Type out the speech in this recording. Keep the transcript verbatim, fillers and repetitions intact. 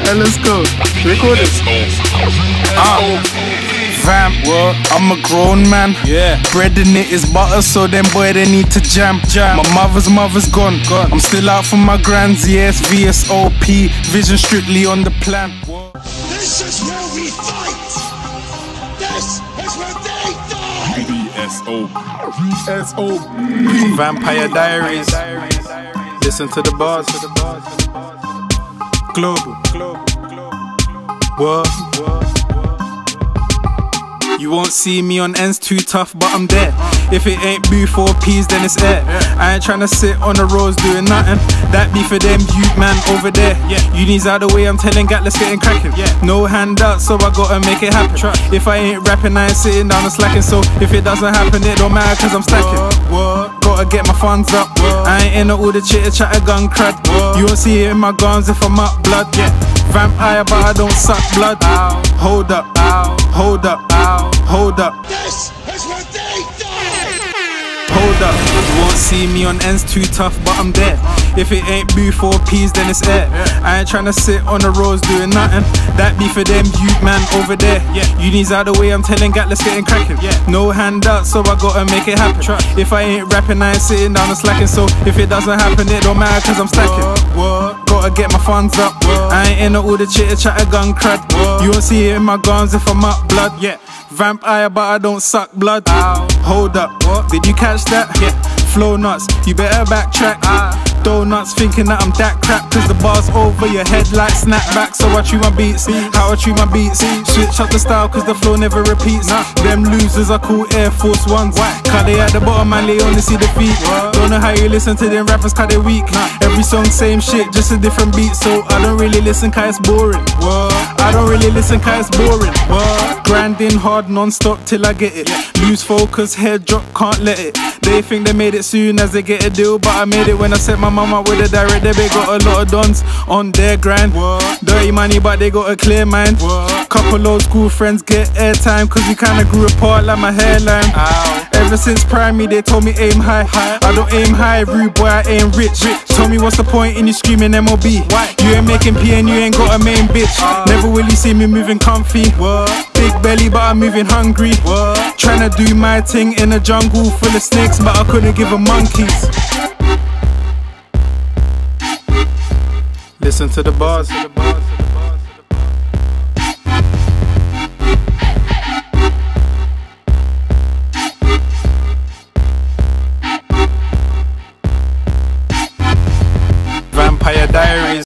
And let's go. Record this. Uh, Vamp, what? I'm a grown man. Yeah. Bread in it is butter, so them boy they need to jam. Jam. My mother's mother's gone. Gone. I'm still out for my grands, yes. V S O P, vision strictly on the plan. What? This is where we fight! This is where they die! V S O V S O Vampire Diaries. Listen to the bars. Global. What? You won't see me on ends too tough, but I'm there. If it ain't boo four P's, then it's air. I ain't tryna sit on the roads doing nothing. That be for them youth man over there. Uni's out the way, I'm telling Gat, let's get in cracking. No handout, so I gotta make it happen. If I ain't rapping, I ain't sitting down and slacking. So if it doesn't happen, it don't matter cause I'm stacking. Gotta get my funds up. I ain't into all the chitter chatter gun crud. You won't see it in my guns if I'm up blood. Vampire, but I don't suck blood. Hold up, hold up, hold up. This is where they die! Hold up, you won't see me on ends too tough, but I'm there. If it ain't boo four P's, then it's air. I ain't tryna sit on the roads doing nothing. That be for them youth man over there. Uni's out the way, I'm telling Gat, let's get in cracking. No handout, so I gotta make it happen. If I ain't rapping, I ain't sitting down and slacking. So if it doesn't happen, it don't matter cause I'm stacking. Gotta get my funds up. I ain't into all the chitter chatter gun crud. You won't see it in my guns if I'm up blood. Vampire, but I don't suck blood. Hold up, did you catch that? Flow nuts, you better backtrack. Donuts thinking that I'm that crap, cause the bar's over your head like snapback. So I chew my beats, how I chew my beats. Switch up the style cause the flow never repeats. Them losers are called Air Force Ones. Cause they at the bottom and they only see the feet. Don't know how you listen to them rappers cause they weak. Every song same shit, just a different beat. So I don't really listen cause it's boring. I don't really listen cause it's boring. Grinding hard non-stop till I get it. Lose focus, head drop, can't let it. They think they made it soon as they get a deal, but I made it when I set my mum up with a direct debit. Got a lot of dons on their grind. Dirty money, but they got a clear mind. Couple old school friends get airtime, cause we kinda grew apart like my hairline. Ever since primary, they told me aim high. I don't aim high, rude boy, I ain't rich. Told me what's the point in you screaming M O B? You ain't making P and you ain't got a main bitch. Never will you see me moving comfy. Big belly, but I'm moving hungry. Tryna do my thing in a jungle full of snakes, but I couldn't give a monkeys. Listen to the bars. Vampire Diaries.